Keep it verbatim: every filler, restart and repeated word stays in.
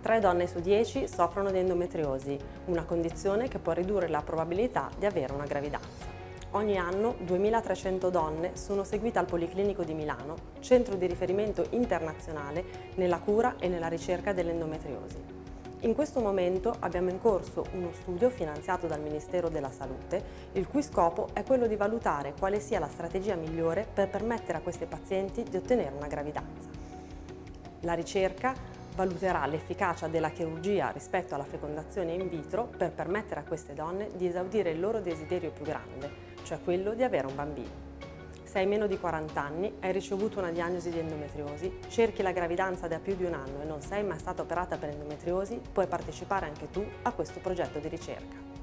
tre donne su dieci soffrono di endometriosi, una condizione che può ridurre la probabilità di avere una gravidanza. Ogni anno duemilatrecento donne sono seguite al Policlinico di Milano, centro di riferimento internazionale nella cura e nella ricerca dell'endometriosi. In questo momento abbiamo in corso uno studio finanziato dal Ministero della Salute, il cui scopo è quello di valutare quale sia la strategia migliore per permettere a questi pazienti di ottenere una gravidanza. La ricerca valuterà l'efficacia della chirurgia rispetto alla fecondazione in vitro per permettere a queste donne di esaudire il loro desiderio più grande, cioè quello di avere un bambino. Se hai meno di quaranta anni, hai ricevuto una diagnosi di endometriosi, cerchi la gravidanza da più di un anno e non sei mai stata operata per endometriosi, puoi partecipare anche tu a questo progetto di ricerca.